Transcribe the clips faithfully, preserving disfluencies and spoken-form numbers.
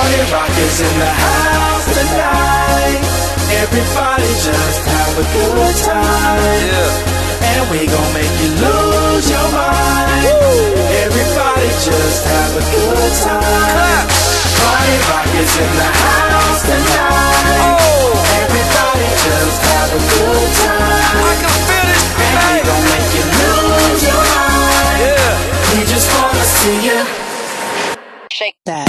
Party rock is in the house tonight. Everybody just have a good time. Yeah. And we gon' make you lose your mind. Woo. Everybody just have a good time. Party rock is in the house tonight. Oh. Everybody just have a good time. I can feel it. And we gon' make you lose your mind. Yeah. We just wanna see you shake that.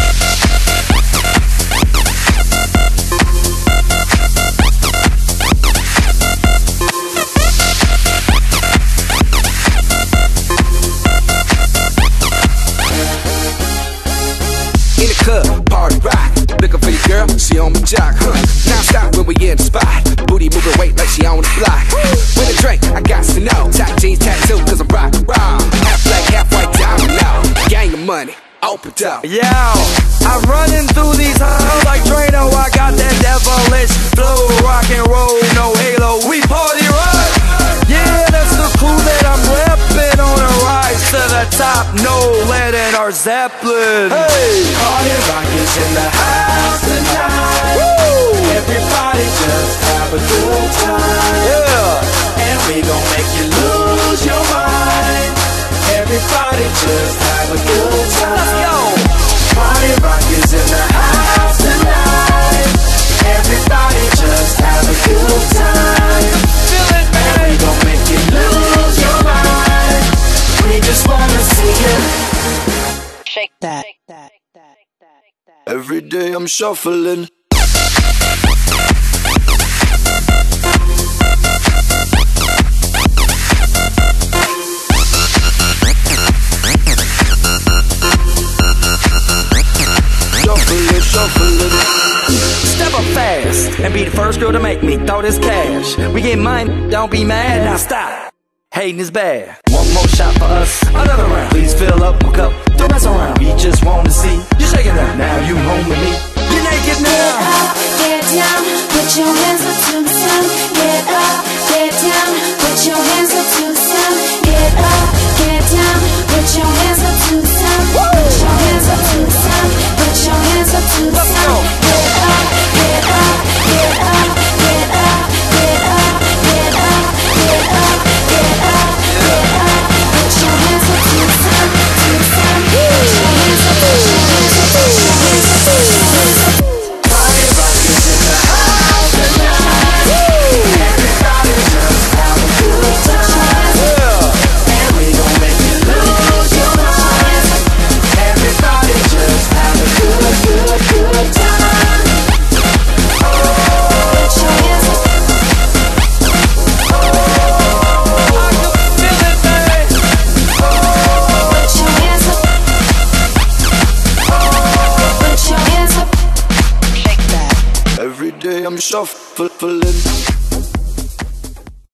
In the club, party rock. Looking for your girl, she on my jock, huh? Now stop when we in the spot. Booty moving weight like she on the block. With a drink, I got to know. Tight jeans, tattoo, cause I'm rock and roll. Half black, half white, diamond now. Gang of money, open up. Yo, I'm running through these halls like Drano. I got that devilish flow, rock and roll, no halo. We party rock. Yeah, that's the crew that I'm reppin' on a rise to the top. No lead in our Zeppelin. Hey, party rock is in the house tonight. Woo! Everybody just have a good time. Yeah, and we gon' make you lose your mind. Everybody just have a good time. Let's go. Party rock is in the house tonight. Everybody just have a good time. Feel it, man. And we gon' make you lose your mind. We just wanna see you shake that. Every day I'm shuffling. Shuffling, shuffling. Step up fast and be the first girl to make me throw this cash. We get mine, don't be mad, now stop. Hating is bad. One more shot for us, another round. Please fill up my cup, don't mess around. We just want to see you shaking up. Now you home with me, you're naked now. Get up, get down, put your hands up to the sun. Get up, get down, put your hands up to the sun. Get up, get down, put your hands up to the sun. Put your hands up to the sun. Put your hands up to the sun. Get up, get up, get up, get up, get up, get up, get up, get up, get up. Put your hands up to the sun, to the sun. Put your hands up, put your hands up, put your hands up, put your hands up. Party rock is in the house tonight. Everybody just have a good time. And we gon' make you lose your mind. Everybody just have a good, good, good time. Put your hands up. I can feel it, babe. Put your hands up. Put your hands up. Shake that. Every day I'm shuffling.